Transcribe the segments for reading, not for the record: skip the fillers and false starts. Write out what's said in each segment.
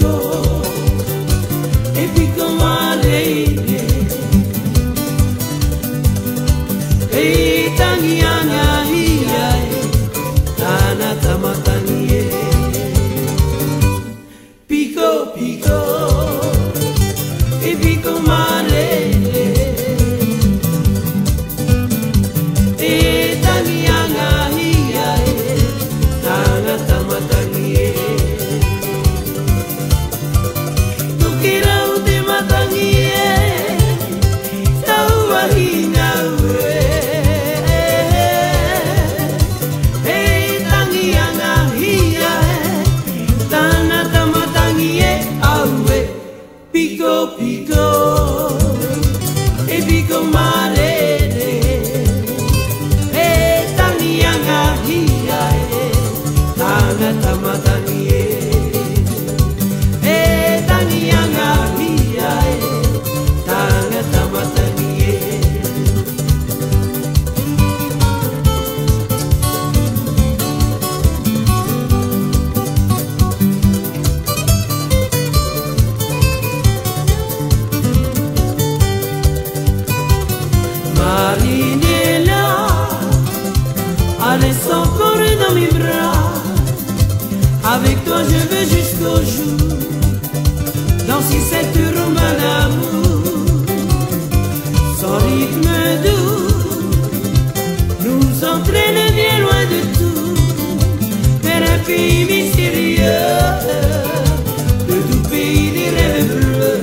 Laisse encore dans mes bras. Avec toi je veux jusqu'au jour danser cette rumba d'amour. Son rythme doux nous entraîne bien loin de tout, vers un pays mystérieux, le doux pays des rêves bleus.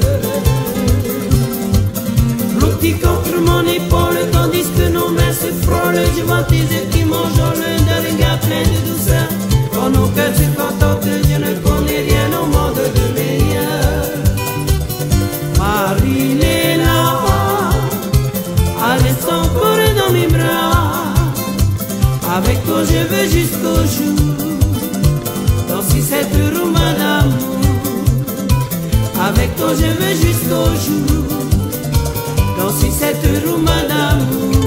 L'eau qui contre mon épaule tandis que nos mains se frôlent. Je vois tes yeux qui m'enjôlent d'un regard plein de douceur. Quand nos cœurs se contentent, je ne connais rien au monde de meilleur. Marinella, reste encore dans mes bras. Avec toi je veux jusqu'au jour danser cette rumba d'amour. Avec toi je veux jusqu'au jour danser cette rumba d'amour.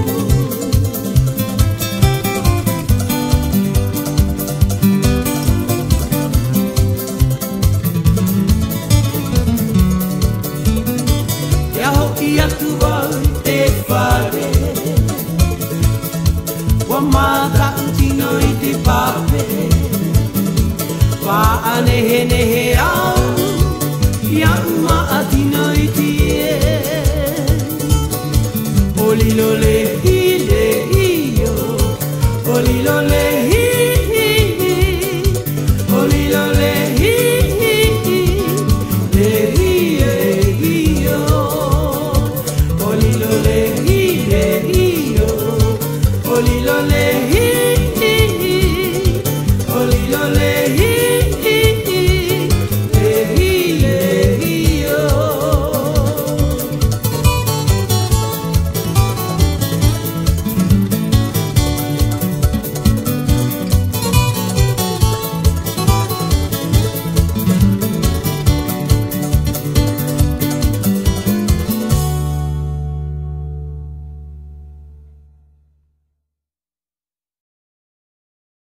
Ya tu voy te fare, wamata utino ite pape, wa anehe nehe au, ya uma atino ite, olilole hile hiyo, olilole hi, olilole